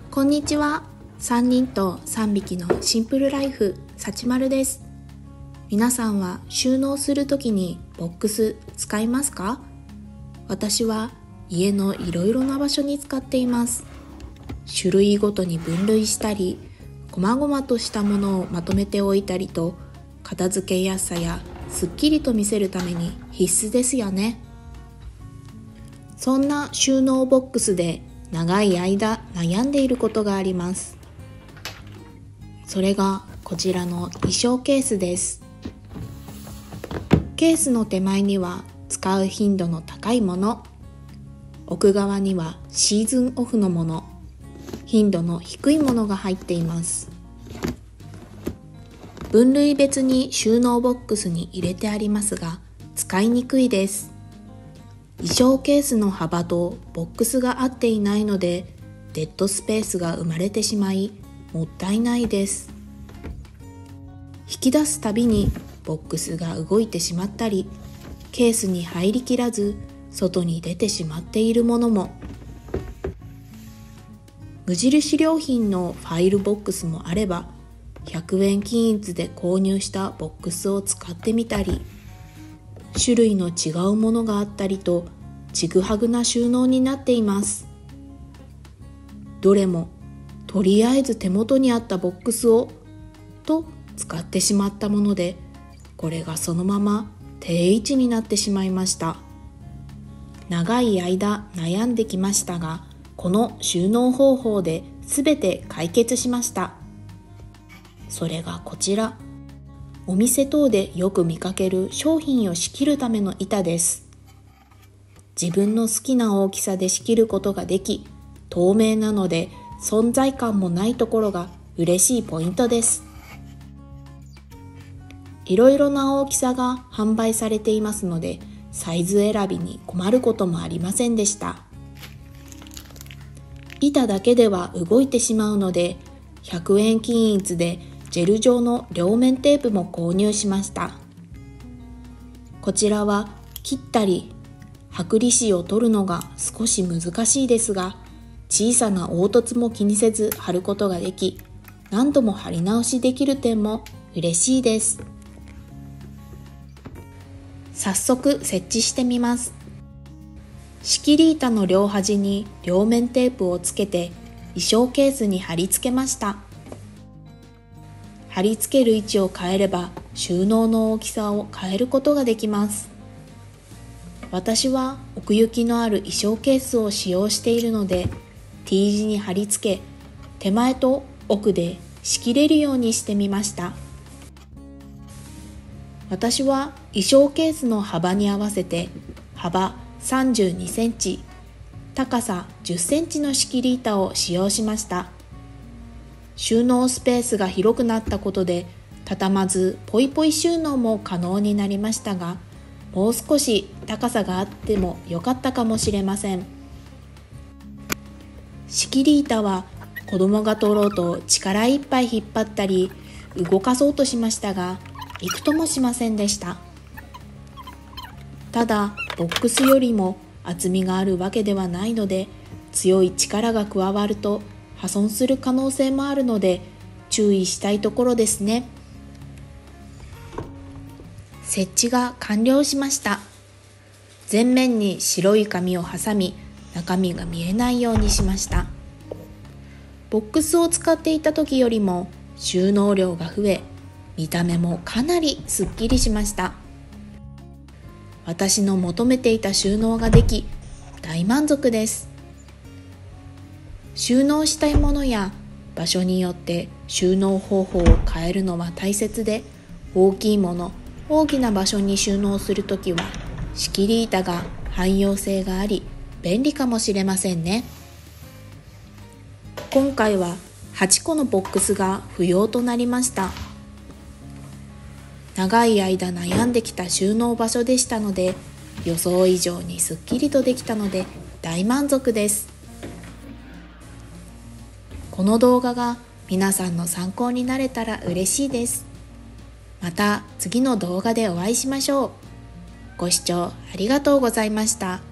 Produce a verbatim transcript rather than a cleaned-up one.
こんにちは。さんにんとさんびきのシンプルライフ、さちまるです。皆さんは収納するときにボックス使いますか？私は家のいろいろな場所に使っています。種類ごとに分類したり、こまごまとしたものをまとめておいたりと、片付けやすさやすっきりと見せるために必須ですよね。そんな収納ボックスで長い間悩んでいることがあります。それがこちらの衣装ケースです。ケースの手前には使う頻度の高いもの、奥側にはシーズンオフのもの、頻度の低いものが入っています。分類別に収納ボックスに入れてありますが、使いにくいです。衣装ケースの幅とボックスが合っていないので、デッドスペースが生まれてしまい、もったいないです。引き出すたびにボックスが動いてしまったり、ケースに入りきらず外に出てしまっているものも。無印良品のファイルボックスもあれば、ひゃくえん均一で購入したボックスを使ってみたり、種類の違うものがあったりと、ちぐはぐな収納になっています。どれもとりあえず手元にあったボックスをと使ってしまったもので、これがそのまま定位置になってしまいました。長い間悩んできましたが、この収納方法で全て解決しました。それがこちら。お店等でよく見かける商品を仕切るための板です。自分の好きな大きさで仕切ることができ、透明なので存在感もないところが嬉しいポイントです。いろいろな大きさが販売されていますので、サイズ選びに困ることもありませんでした。板だけでは動いてしまうので、ひゃくえん均一でジェル状の両面テープも購入しました。こちらは切ったり剥離紙を取るのが少し難しいですが、小さな凹凸も気にせず貼ることができ、何度も貼り直しできる点も嬉しいです。早速設置してみます。仕切り板の両端に両面テープをつけて衣装ケースに貼り付けました。貼り付ける位置を変えれば収納の大きさを変えることができます。私は奥行きのある衣装ケースを使用しているので、 T 字に貼り付け、手前と奥で仕切れるようにしてみました。私は衣装ケースの幅に合わせて幅さんじゅうにセンチ、高さじゅっセンチの仕切り板を使用しました。収納スペースが広くなったことで、畳まずポイポイ収納も可能になりましたが、もう少し高さがあっても良かったかもしれません。仕切り板は子供が取ろうと力いっぱい引っ張ったり動かそうとしましたが、びくともしませんでした。ただボックスよりも厚みがあるわけではないので、強い力が加わると破損する可能性もあるので注意したいところですね。設置が完了しました。前面に白い紙を挟み、中身が見えないようにしました。ボックスを使っていた時よりも収納量が増え、見た目もかなりすっきりしました。私の求めていた収納ができ、大満足です。収納したいものや場所によって収納方法を変えるのは大切で、大きいもの、大きな場所に収納するときは仕切り板が汎用性があり便利かもしれませんね。今回ははちこのボックスが不要となりました。長い間悩んできた収納場所でしたので、予想以上にすっきりとできたので大満足です。この動画が皆さんの参考になれたら嬉しいです。また次の動画でお会いしましょう。ご視聴ありがとうございました。